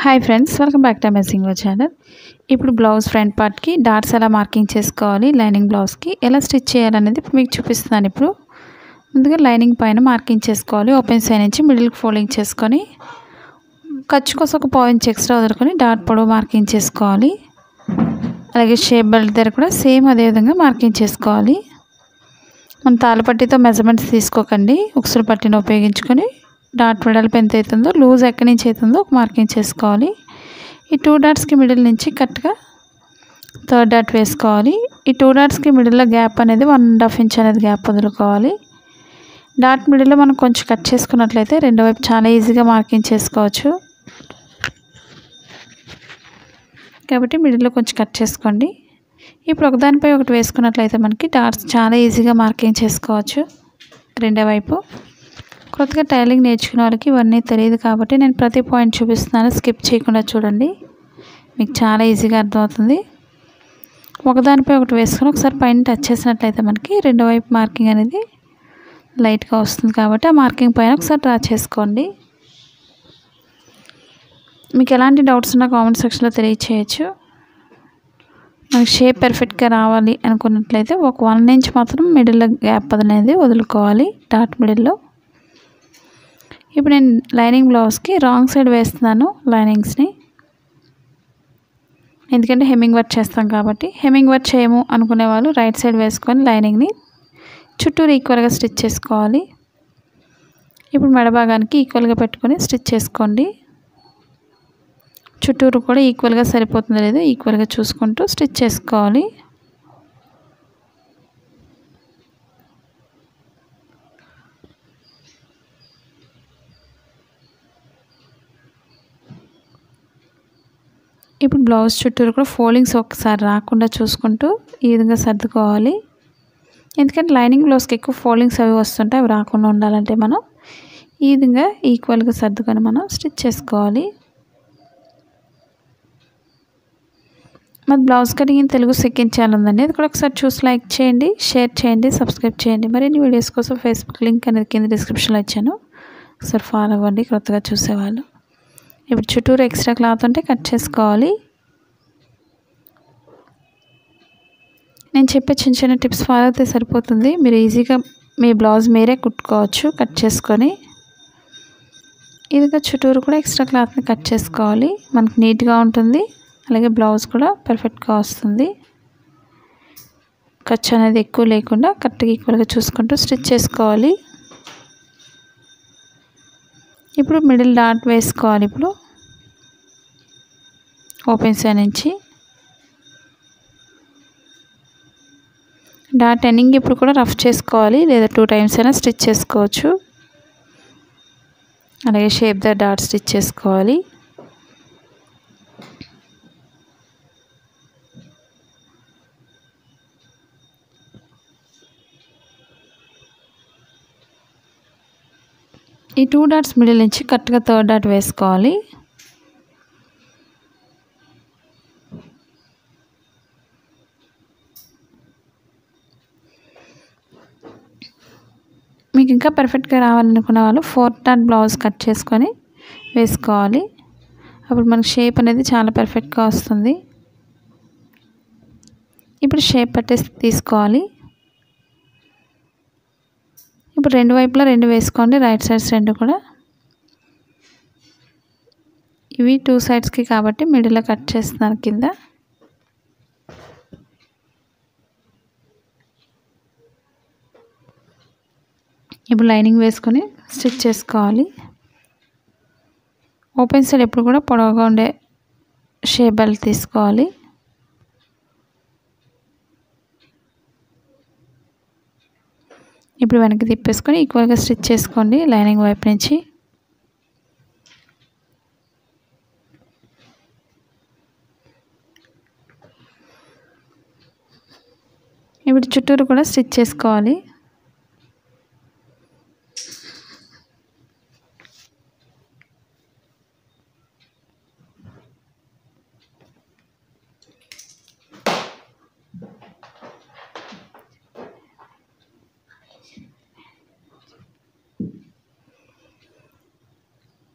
Hi friends, welcome back to amazing channel. ఇప్పుడు blouse front పార్ట్కి dots ఎలా marking చేసుకోవాలి, లైనింగ్ బ్లౌజ్కి ఎలా స్టిచ్ చేయాలనేది మీకు చూపిస్తున్నాను. ఇప్పుడు ముందుగా లైనింగ్ పైన మార్కింగ్ చేసుకోవాలి. ఓపెన్ సైడ్ నుంచి మిడిల్కి ఫోల్డింగ్ చేసుకొని ఖర్చు కోసం ఒక పావు ఇంచ్ ఎక్స్ట్రా వదులుకొని డాట్ పొడవు మార్కింగ్ చేసుకోవాలి. అలాగే షేప్ బెల్ట్ దగ్గర కూడా సేమ్ అదే విధంగా మార్కింగ్ చేసుకోవాలి. మన తాళ్ళపట్టితో మెజర్మెంట్స్ తీసుకోకండి, ఉక్సులు పట్టిని ఉపయోగించుకొని డాట్ వెడల్పు ఎంత అవుతుందో, లూజ్ ఎక్కడి నుంచి అవుతుందో ఒక మార్కింగ్ చేసుకోవాలి. ఈ 2 డాట్స్కి మిడిల్ నుంచి కరెక్ట్గా 3rd డాట్ వేసుకోవాలి. ఈ 2 డాట్స్కి మిడిల్లో గ్యాప్ అనేది 1.5 ఇంచ్ అనేది గ్యాప్ వదులుకోవాలి. డాట్ మిడిల్లో మనం కొంచెం కట్ చేసుకున్నట్లయితే రెండో వైపు చాలా ఈజీగా మార్కింగ్ చేసుకోవచ్చు. కాబట్టి మిడిల్లో కొంచెం కట్ చేసుకోండి. ఇప్పుడు ఒకదానిపై ఒకటి వేసుకున్నట్లయితే మనకి డాట్స్ చాలా ఈజీగా మార్కింగ్ చేసుకోవచ్చు. రెండో వైపు కొత్తగా టైలింగ్ నేర్చుకునే వాళ్ళకి ఇవన్నీ తెలియదు కాబట్టి నేను ప్రతి పాయింట్ చూపిస్తున్నాను, స్కిప్ చేయకుండా చూడండి, మీకు చాలా ఈజీగా అర్థమవుతుంది. ఒకదానిపై ఒకటి వేసుకొని ఒకసారి పైన టచ్ చేసినట్లయితే మనకి రెండో వైపు మార్కింగ్ అనేది లైట్గా వస్తుంది. కాబట్టి ఆ మార్కింగ్ పైన ఒకసారి డ్రా చేసుకోండి. మీకు ఎలాంటి డౌట్స్ ఉన్నా కామెంట్ సెక్షన్లో తెలియచేయచ్చు. మనకి షేప్ పర్ఫెక్ట్గా రావాలి అనుకున్నట్లయితే ఒక 1 ఇంచ్ మాత్రం మిడిల్లో గ్యాప్ అనేది వదులుకోవాలి డాట్ మిడిల్లో. ఇప్పుడు నేను లైనింగ్ బ్లౌజ్కి రాంగ్ సైడ్ వేస్తున్నాను లైనింగ్స్ని, ఎందుకంటే హెమ్మింగ్ వర్క్ చేస్తాం కాబట్టి. హెమ్మింగ్ వర్క్ చేయము అనుకునే వాళ్ళు రైట్ సైడ్ వేసుకొని లైనింగ్ని చుట్టూరు ఈక్వల్గా స్టిచ్ చేసుకోవాలి. ఇప్పుడు మెడ భాగానికి ఈక్వల్గా పెట్టుకొని స్టిచ్ చేసుకోండి. చుట్టూరు కూడా ఈక్వల్గా సరిపోతుందో లేదో ఈక్వల్గా చూసుకుంటూ స్టిచ్ చేసుకోవాలి. ఇప్పుడు బ్లౌజ్ చుట్టూరు కూడా ఫోల్డింగ్స్ ఒకసారి రాకుండా చూసుకుంటూ ఈ విధంగా సర్దుకోవాలి. ఎందుకంటే లైనింగ్ బ్లౌజ్కి ఎక్కువ ఫోల్డింగ్స్ అవి వస్తుంటాయి, అవి రాకుండా ఉండాలంటే మనం ఈ విధంగా ఈక్వల్గా సర్దుకొని మనం స్టిచ్ చేసుకోవాలి. మరి blouse cutting Telugu second channel ఉందండి, అది కూడా ఒకసారి చూసి లైక్ చేయండి, షేర్ చేయండి, సబ్స్క్రైబ్ చేయండి. మరిన్ని వీడియోస్ కోసం ఫేస్బుక్ లింక్ అనేది కింద డిస్క్రిప్షన్లో ఇచ్చాను, ఒకసారి ఫాలో అవ్వండి కొత్తగా చూసేవాళ్ళు. ఇప్పుడు చుట్టూరు ఎక్స్ట్రా క్లాత్ ఉంటే కట్ చేసుకోవాలి. నేను చెప్పే చిన్న చిన్న టిప్స్ ఫాలో అయితే సరిపోతుంది. మీరు ఈజీగా మీ బ్లౌజ్ మీరే కుట్టుకోవచ్చు కట్ చేసుకొని. ఇదిగా చుట్టూరు కూడా ఎక్స్ట్రా క్లాత్ని కట్ చేసుకోవాలి, మనకు నీట్గా ఉంటుంది. అలాగే బ్లౌజ్ కూడా పర్ఫెక్ట్గా వస్తుంది. ఖర్చు అనేది ఎక్కువ లేకుండా కరెక్ట్గా ఈక్వల్గా చూసుకుంటూ స్టిచ్ చేసుకోవాలి. ఇప్పుడు మిడిల్ డాట్ వేసుకోవాలి. ఇప్పుడు ఓపెన్ సైడ్ నుంచి డాట్ ఎండింగ్ ఇప్పుడు కూడా రఫ్ చేసుకోవాలి, లేదా 2 టైమ్స్ అయినా స్టిచ్ చేసుకోవచ్చు. అలాగే షేప్ ద డాట్ స్టిచ్ చేసుకోవాలి. ఈ 2 డాట్స్ మిడిల్ నుంచి కరెక్ట్గా 3rd డాట్ వేసుకోవాలి. మీకు ఇంకా పర్ఫెక్ట్గా రావాలనుకునే వాళ్ళు 4th డాట్ బ్లౌజ్ కట్ చేసుకొని వేసుకోవాలి. అప్పుడు మనకు షేప్ అనేది చాలా పర్ఫెక్ట్గా వస్తుంది. ఇప్పుడు షేప్ పట్టేసి తీసుకోవాలి. ఇప్పుడు రెండు వైపులా 2 వేసుకోండి, రైట్ సైడ్స్ 2 కూడా. ఇవి 2 సైడ్స్కి కాబట్టి మిడిల్లో కట్ చేస్తున్నాను కింద. ఇప్పుడు లైనింగ్ వేసుకొని స్టిచ్ చేసుకోవాలి. ఓపెన్ సైడ్ ఎప్పుడు కూడా పొడవుగా ఉండే షేప్ బెల్ట్ తీసుకోవాలి. ఇప్పుడు వెనక్కి తిప్పేసుకొని ఈక్వల్గా స్టిచ్ చేసుకోండి లైనింగ్ వైపు నుంచి. ఇప్పుడు చుట్టూరు కూడా స్టిచ్ చేసుకోవాలి.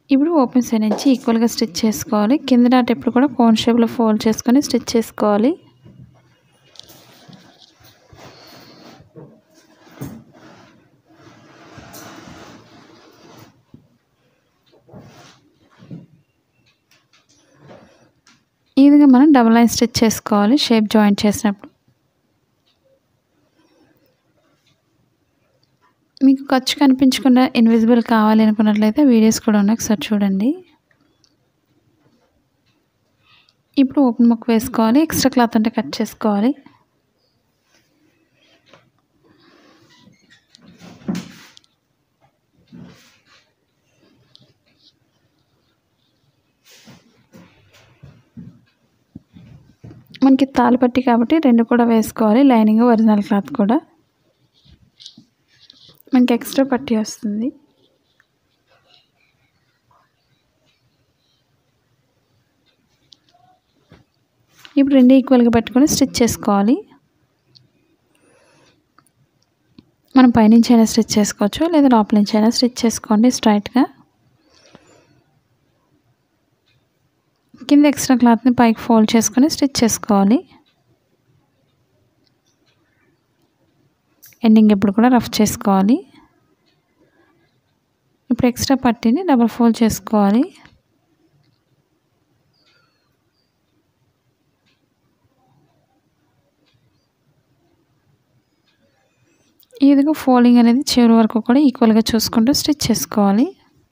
ఇప్పుడు ఓపెన్ సైడ్ నుంచి ఈక్వల్గా స్టిచ్ చేసుకోవాలి. కింద డాట్ ఎప్పుడు కూడా కోన్ షేప్లో ఫోల్డ్ చేసుకొని స్టిచ్ చేసుకోవాలి. ఈ విధంగా మనం డబుల్ లైన్ స్టిచ్ చేసుకోవాలి షేప్ జాయింట్ చేసినప్పుడు. మీకు ఖర్చు కనిపించకుండా ఇన్విజిబుల్ కావాలి అనుకున్నట్లయితే వీడియోస్ కూడా ఉన్నాయి, ఒకసారి చూడండి. ఇప్పుడు ఓపెన్ ముక్క వేసుకోవాలి. ఎక్స్ట్రా క్లాత్ అంటే కట్ చేసుకోవాలి. మనకి తాళపట్టి కాబట్టి రెండు కూడా వేసుకోవాలి, లైనింగ్ ఒరిజినల్ క్లాత్ కూడా. మనకి ఎక్స్ట్రా పట్టి వస్తుంది. ఇప్పుడు రెండు ఈక్వల్గా పెట్టుకొని స్టిచ్ చేసుకోవాలి. మనం పైనుంచి అయినా స్టిచ్ చేసుకోవచ్చు, లేదా లోపల నుంచి అయినా స్టిచ్ చేసుకోండి స్ట్రైట్గా. కింద ఎక్స్ట్రా క్లాత్ని పైకి ఫోల్డ్ చేసుకొని స్టిచ్ చేసుకోవాలి. ఎండింగ్ ఎప్పుడు కూడా రఫ్ చేసుకోవాలి. ఇప్పుడు ఎక్స్ట్రా పట్టీని డబుల్ ఫోల్డ్ చేసుకోవాలి. ఈ విధంగా ఫోల్డింగ్ అనేది చివరి వరకు కూడా ఈక్వల్గా చూసుకుంటూ స్టిచ్ చేసుకోవాలి.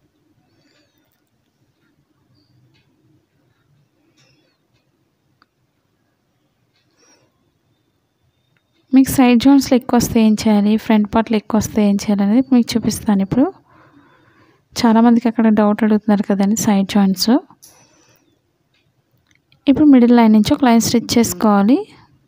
మీకు సైడ్ జాయింట్స్లో ఎక్కువ వస్తే ఏం చేయాలి, ఫ్రంట్ పార్ట్లో ఎక్కువ వస్తే ఏం చేయాలి అనేది మీకు చూపిస్తాను. ఇప్పుడు చాలామందికి అక్కడ డౌట్ అడుగుతున్నారు కదండి సైడ్ జాయింట్స్. ఇప్పుడు మిడిల్ లైన్ నుంచి ఒక లైన్ స్టిచ్ చేసుకోవాలి.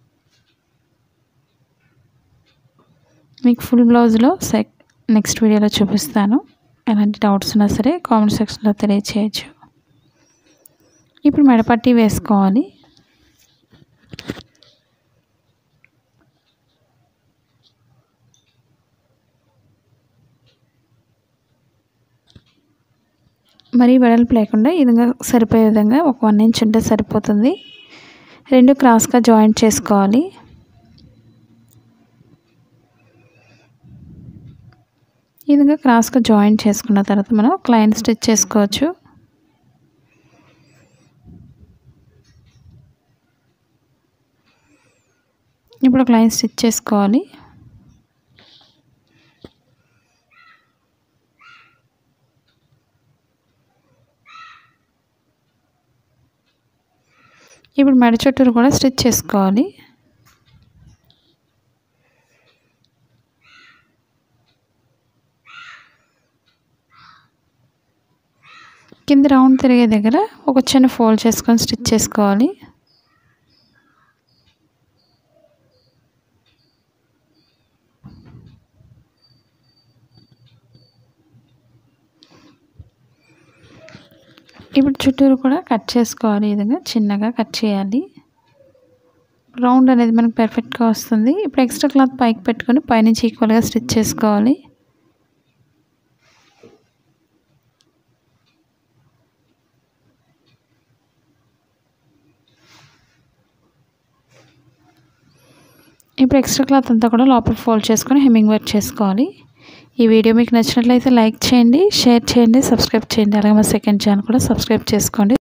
మీకు ఫుల్ బ్లౌజ్లో నెక్స్ట్ వీడియోలో చూపిస్తాను. ఎలాంటి డౌట్స్ ఉన్నా సరే కామెంట్ సెక్షన్లో తెలియచేయచ్చు. ఇప్పుడు మెడపట్టి వేసుకోవాలి. మరీ వెడల్పు లేకుండా ఈ విధంగా సరిపోయే విధంగా ఒక 1 ఇంచ్ ఉంటే సరిపోతుంది. రెండు క్రాస్గా జాయింట్ చేసుకోవాలి. ఈ విధంగా క్రాస్గా జాయింట్ చేసుకున్న తర్వాత మనం ఒక లైన్ స్టిచ్ చేసుకోవచ్చు. ఇప్పుడు ఒక లైన్ స్టిచ్ చేసుకోవాలి. ఇప్పుడు మెడ చుట్టూరు కూడా స్టిచ్ చేసుకోవాలి. కింద రౌండ్ తిరిగే దగ్గర ఒక చిన్న ఫోల్డ్ చేసుకొని స్టిచ్ చేసుకోవాలి. ఇప్పుడు చుట్టూరు కూడా కట్ చేసుకోవాలి. ఈ విధంగా చిన్నగా కట్ చేయాలి. రౌండ్ అనేది మనకు పర్ఫెక్ట్గా వస్తుంది. ఇప్పుడు ఎక్స్ట్రా క్లాత్ పైకి పెట్టుకొని పైనుంచి ఈక్వల్గా స్టిచ్ చేసుకోవాలి. ఇప్పుడు ఎక్స్ట్రా క్లాత్ అంతా కూడా లోపల ఫోల్డ్ చేసుకొని హెమ్మింగ్ వర్క్ చేసుకోవాలి. ఈ వీడియో మీకు నచ్చినట్లయితే లైక్ చేయండి, షేర్ చేయండి, సబ్స్క్రైబ్ చేయండి. అలాగే మా సెకండ్ ఛానల్ కూడా సబ్స్క్రైబ్ చేసుకోండి.